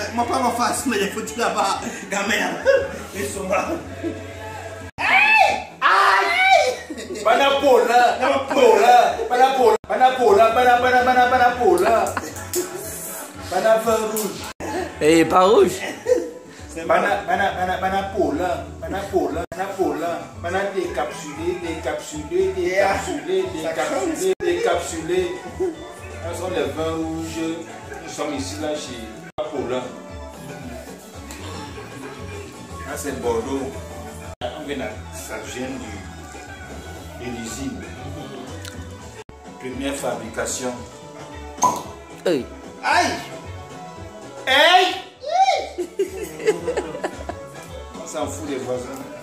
Moi, pas ma face, mais les foutus là-bas. Gamère. Ils sont là. Banapola. Banava rouge. Et pas rouge. Banapola. Décapsulé. Ce sont les vins rouges. Nous sommes ici là chez Banapola. Là c'est Bordeaux. Ça vient de l'usine. Première fabrication. Hey. Aïe! Hey! On s'en fout des voisins.